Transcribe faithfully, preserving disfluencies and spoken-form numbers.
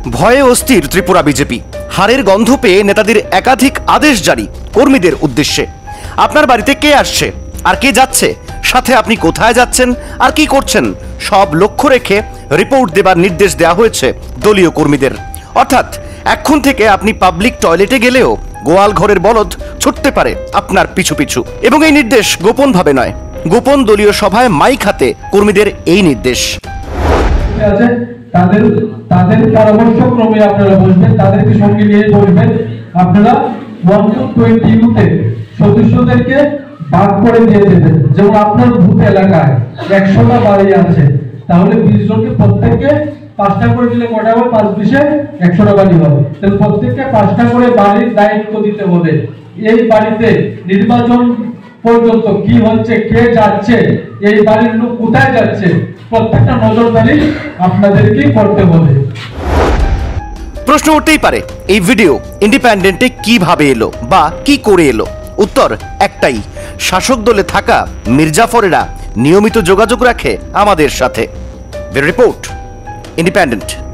ভয়ে অস্থির ত্রিপুরা বিজেপি। হারের গন্ধ পেয়ে নেতাদের একাধিক আদেশ জারি কর্মীদের উদ্দেশ্যে। আপনার বাড়িতে কে আসছে আর কে যাচ্ছে, সাথে আপনি কোথায় যাচ্ছেন আর কি করছেন, সব লক্ষ্য রেখে রিপোর্ট দেবার নির্দেশ দেওয়া হয়েছে দলীয় কর্মীদের। অর্থাৎ এখন থেকে আপনি পাবলিক টয়লেটে গেলেও গোয়াল ঘরের বলদ ছুটতে পারে আপনার পিছু পিছু। এবং এই নির্দেশ গোপনভাবে নয়, গোপন দলীয় সভায় মাইক হাতে কর্মীদের এই নির্দেশ। তাদের তাদের পরামর্শক্রমে আপনারা বসবেন, তাদেরকে সঙ্গে নিয়ে বসবেন। আপনারা ওয়ান টু টোয়েন্টি বুথে সদস্যদেরকে ভাগ করে দিয়ে দেবেন। যেমন আপনার বুথ এলাকায় একশোটা বাড়ি আছে, তাহলে বিশ জনকে প্রত্যেককে পাঁচটা করে দিলে কটা হবে? পাঁচ বিশে একশোটা বাড়ি হবে। তাহলে প্রত্যেককে পাঁচটা করে বাড়ির দায়িত্ব দিতে হবে। এই বাড়িতে নির্বাচন পর্যন্ত কি হচ্ছে, কে যাচ্ছে, এই বাড়ির লোক কোথায় যাচ্ছে, প্রত্যেকটা নজরদারি আপনাদেরকে করতে হবে। প্রশ্ন উঠতেই পারে, এই ভিডিও ইন্ডিপেন্ডেন্টে কিভাবে এলো বা কি করে এলো? উত্তর একটাই, শাসক দলে থাকা মির্জাফরেরা নিয়মিত যোগাযোগ রাখে আমাদের সাথে। Report independent.